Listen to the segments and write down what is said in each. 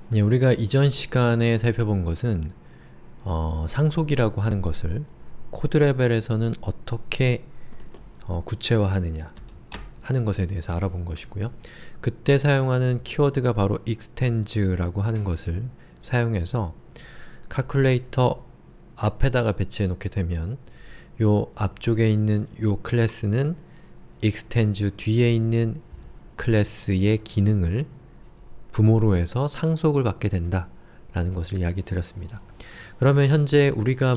예, 우리가 이전 시간에 살펴본 것은 상속이라고 하는 것을 코드 레벨에서는 어떻게 구체화하느냐 하는 것에 대해서 알아본 것이고요. 그때 사용하는 키워드가 바로 extens라고 하는 것을 사용해서 calculator 앞에다가 배치해 놓게 되면 요 앞쪽에 있는 요 클래스는 extends 뒤에 있는 클래스의 기능을 부모로 해서 상속을 받게 된다 라는 것을 이야기 드렸습니다. 그러면 현재 우리가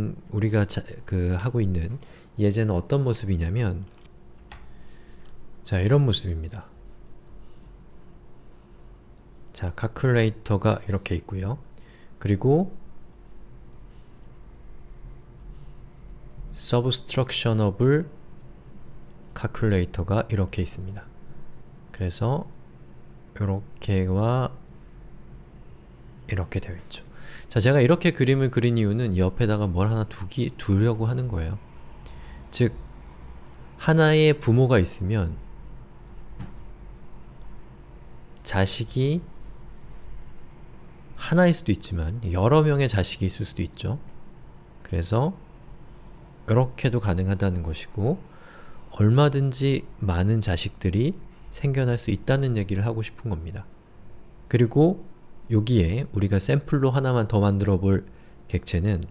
하고 있는 예제는 어떤 모습이냐면 자, 이런 모습입니다. 자, calculator가 이렇게 있고요. 그리고 substructionable calculator가 이렇게 있습니다. 그래서 요렇게와 이렇게 되어 있죠. 자, 제가 이렇게 그림을 그린 이유는 옆에다가 뭘 하나 두려고 하는 거예요. 즉, 하나의 부모가 있으면 자식이 하나일 수도 있지만 여러 명의 자식이 있을 수도 있죠. 그래서 이렇게도 가능하다는 것이고 얼마든지 많은 자식들이 생겨날 수 있다는 얘기를 하고 싶은 겁니다. 그리고 여기에 우리가 샘플로 하나만 더 만들어 볼 객체는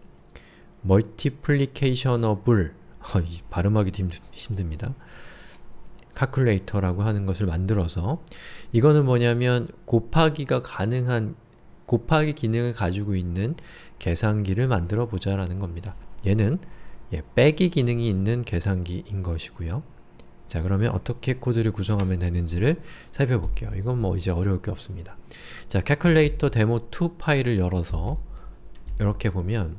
multiplicationable 이 발음하기도 힘듭니다. calculator라고 하는 것을 만들어서 이거는 뭐냐면 곱하기가 가능한 곱하기 기능을 가지고 있는 계산기를 만들어 보자 라는 겁니다. 얘는 빼기 기능이 있는 계산기인 것이고요. 자, 그러면 어떻게 코드를 구성하면 되는지를 살펴볼게요. 이건 뭐 이제 어려울 게 없습니다. 자, calculator demo2 파일을 열어서 이렇게 보면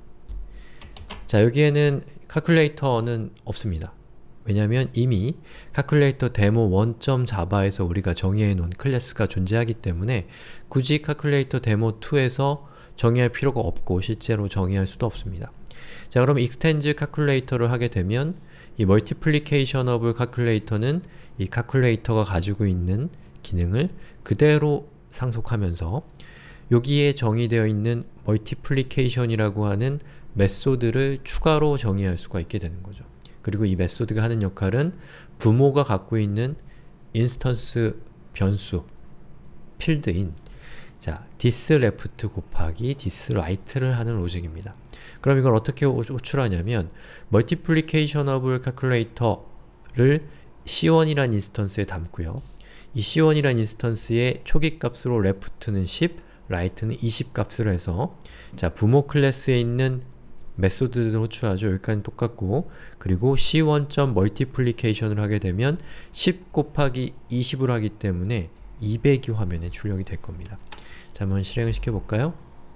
자, 여기에는 calculator는 없습니다. 왜냐하면 이미 calculator demo1.java에서 우리가 정의해 놓은 클래스가 존재하기 때문에 굳이 calculator demo2에서 정의할 필요가 없고 실제로 정의할 수도 없습니다. 자, 그럼 extends calculator를 하게 되면 이 multiplicationable calculator는 이 calculator가 가지고 있는 기능을 그대로 상속하면서 여기에 정의되어 있는 multiplication이라고 하는 메소드를 추가로 정의할 수가 있게 되는 거죠. 그리고 이 메소드가 하는 역할은 부모가 갖고 있는 인스턴스 변수, 필드인 자, thisLeft 곱하기 thisRight를 하는 로직입니다. 그럼 이걸 어떻게 호출하냐면 multiplicationable calculator를 C1이란 인스턴스에 담고요. 이 C1이란 인스턴스의 초기 값으로 left는 10, right는 20 값을 해서 자, 부모 클래스에 있는 메소드를 호출하죠. 여기까지는 똑같고 그리고 C1.multiplication을 하게 되면 10 곱하기 20을 하기 때문에 200이 화면에 출력이 될 겁니다. 자, 한번 실행을 시켜볼까요?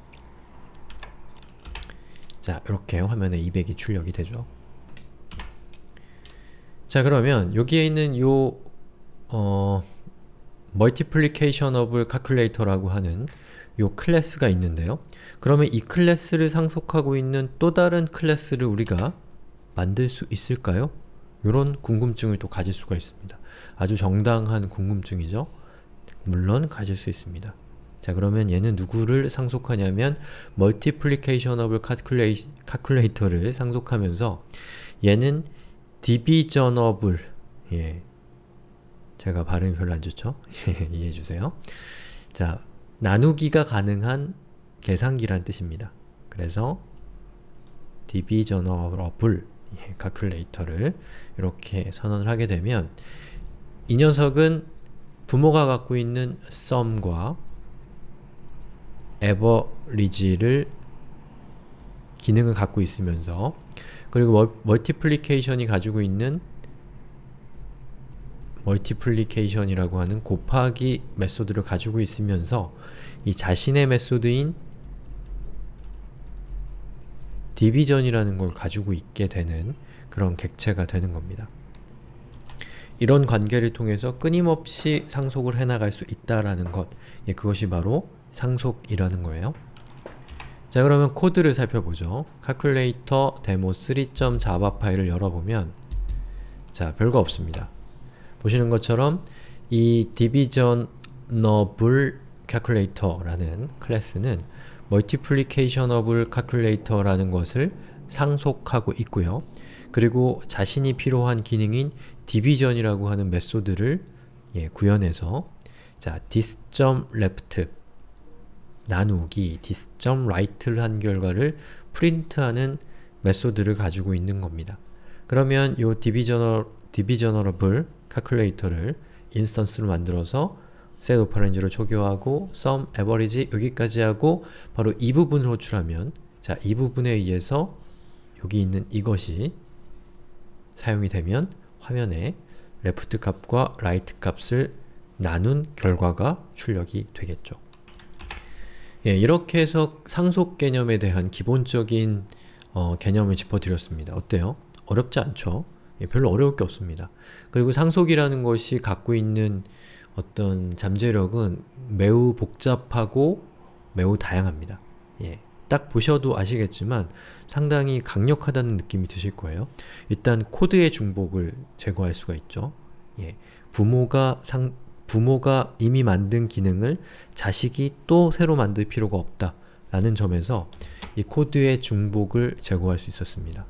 자, 이렇게 화면에 200이 출력이 되죠. 자, 그러면 여기에 있는 요 multiplicationable calculator라고 하는 요 클래스가 있는데요. 그러면 이 클래스를 상속하고 있는 또 다른 클래스를 우리가 만들 수 있을까요? 요런 궁금증을 또 가질 수가 있습니다. 아주 정당한 궁금증이죠. 물론 가질 수 있습니다. 자, 그러면 얘는 누구를 상속하냐면 multiplicationable calculator를 상속하면서 얘는 divisionable 제가 발음이 별로 안 좋죠? 이해해주세요. 자, 나누기가 가능한 계산기란 뜻입니다. 그래서 divisionable calculator를 이렇게 선언을 하게 되면 이 녀석은 부모가 갖고 있는 sum과 average를 기능을 갖고 있으면서 그리고 multiplication이 가지고 있는 multiplication이라고 하는 곱하기 메소드를 가지고 있으면서 이 자신의 메소드인 division이라는 걸 가지고 있게 되는 그런 객체가 되는 겁니다. 이런 관계를 통해서 끊임없이 상속을 해나갈 수 있다라는 것, 그것이 바로 상속이라는 거예요. 자, 그러면 코드를 살펴보죠. calculator demo3.java 파일을 열어보면 자, 별거 없습니다. 보시는 것처럼 이 divisionable calculator라는 클래스는 multiplicationable calculator라는 것을 상속하고 있고요. 그리고 자신이 필요한 기능인 division이라고 하는 메소드를 구현해서 자, this.left 나누기 this.right를 한 결과를 프린트하는 메소드를 가지고 있는 겁니다. 그러면 이 divisionable calculator를 인스턴스로 만들어서 set operands를 초기화하고 sum, average 여기까지 하고 바로 이 부분을 호출하면 자, 이 부분에 의해서 여기 있는 이것이 사용이 되면 화면에 left 값과 right 값을 나눈 결과가 출력이 되겠죠. 이렇게 해서 상속 개념에 대한 기본적인 개념을 짚어드렸습니다. 어때요? 어렵지 않죠? 별로 어려울 게 없습니다. 그리고 상속이라는 것이 갖고 있는 어떤 잠재력은 매우 복잡하고 매우 다양합니다. 딱 보셔도 아시겠지만 상당히 강력하다는 느낌이 드실 거예요. 일단 코드의 중복을 제거할 수가 있죠. 부모가 이미 만든 기능을 자식이 또 새로 만들 필요가 없다 라는 점에서 이 코드의 중복을 제거할 수 있었습니다.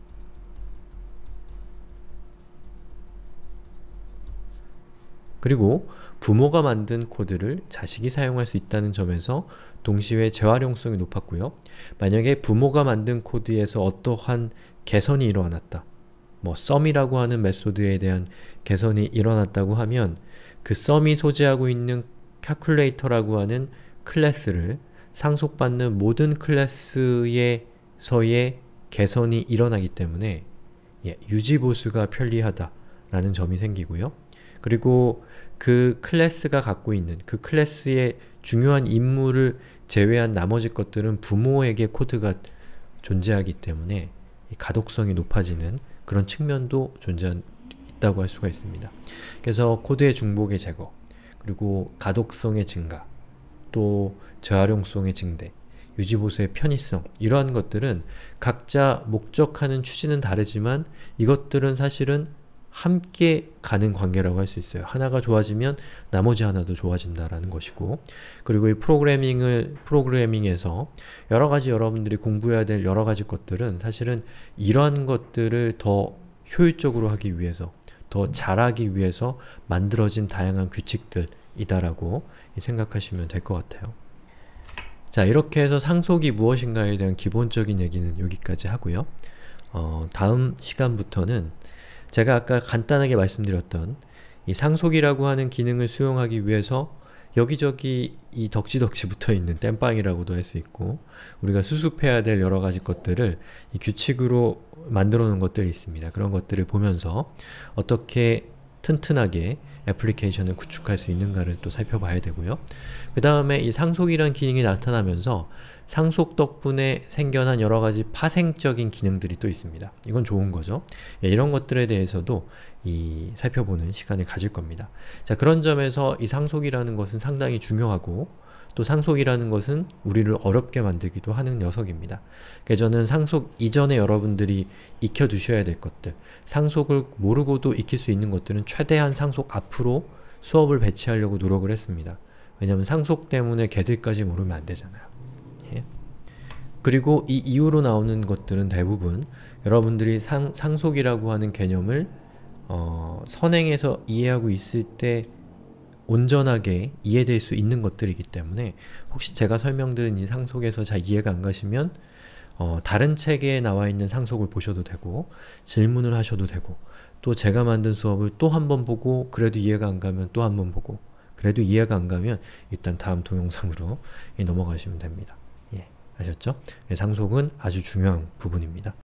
그리고 부모가 만든 코드를 자식이 사용할 수 있다는 점에서 동시에 재활용성이 높았고요. 만약에 부모가 만든 코드에서 어떠한 개선이 일어났다. sum이라고 하는 메소드에 대한 개선이 일어났다고 하면 그 sum이 소지하고 있는 calculator라고 하는 클래스를 상속받는 모든 클래스에서의 개선이 일어나기 때문에 유지보수가 편리하다 라는 점이 생기고요. 그리고 그 클래스가 갖고 있는 그 클래스의 중요한 임무를 제외한 나머지 것들은 부모에게 코드가 존재하기 때문에 가독성이 높아지는 그런 측면도 있다고 할 수가 있습니다. 그래서 코드의 중복의 제거, 그리고 가독성의 증가, 또 재활용성의 증대, 유지보수의 편의성 이러한 것들은 각자 목적하는 취지는 다르지만 이것들은 사실은 함께 가는 관계라고 할 수 있어요. 하나가 좋아지면 나머지 하나도 좋아진다라는 것이고, 그리고 이 프로그래밍에서 여러가지 여러분들이 공부해야 될 여러가지 것들은 사실은 이러한 것들을 더 효율적으로 하기 위해서, 더 잘하기 위해서 만들어진 다양한 규칙들이다라고 생각하시면 될 것 같아요. 자, 이렇게 해서 상속이 무엇인가에 대한 기본적인 얘기는 여기까지 하고요. 다음 시간부터는 제가 아까 간단하게 말씀드렸던 이 상속이라고 하는 기능을 수용하기 위해서 여기저기 이 덕지덕지 붙어있는 땜빵이라고도 할 수 있고 우리가 수습해야 될 여러가지 것들을 이 규칙으로 만들어 놓은 것들이 있습니다. 그런 것들을 보면서 어떻게 튼튼하게 애플리케이션을 구축할 수 있는가를 또 살펴봐야 되고요. 그 다음에 이 상속이란 기능이 나타나면서 상속 덕분에 생겨난 여러가지 파생적인 기능들이 또 있습니다. 이건 좋은 거죠. 이런 것들에 대해서도 살펴보는 시간을 가질 겁니다. 자, 그런 점에서 이 상속이라는 것은 상당히 중요하고 또 상속이라는 것은 우리를 어렵게 만들기도 하는 녀석입니다. 그래서 저는 상속 이전에 여러분들이 익혀두셔야 될 것들, 상속을 모르고도 익힐 수 있는 것들은 최대한 상속 앞으로 수업을 배치하려고 노력을 했습니다. 왜냐하면 상속 때문에 걔들까지 모르면 안 되잖아요. 그리고 이 이후로 나오는 것들은 대부분 여러분들이 상속이라고 하는 개념을 선행해서 이해하고 있을 때 온전하게 이해될 수 있는 것들이기 때문에 혹시 제가 설명드린 이 상속에서 잘 이해가 안 가시면 다른 책에 나와 있는 상속을 보셔도 되고 질문을 하셔도 되고 또 제가 만든 수업을 또 한 번 보고 그래도 이해가 안 가면 또 한 번 보고 그래도 이해가 안 가면 일단 다음 동영상으로 넘어가시면 됩니다. 아셨죠? 상속은 아주 중요한 부분입니다.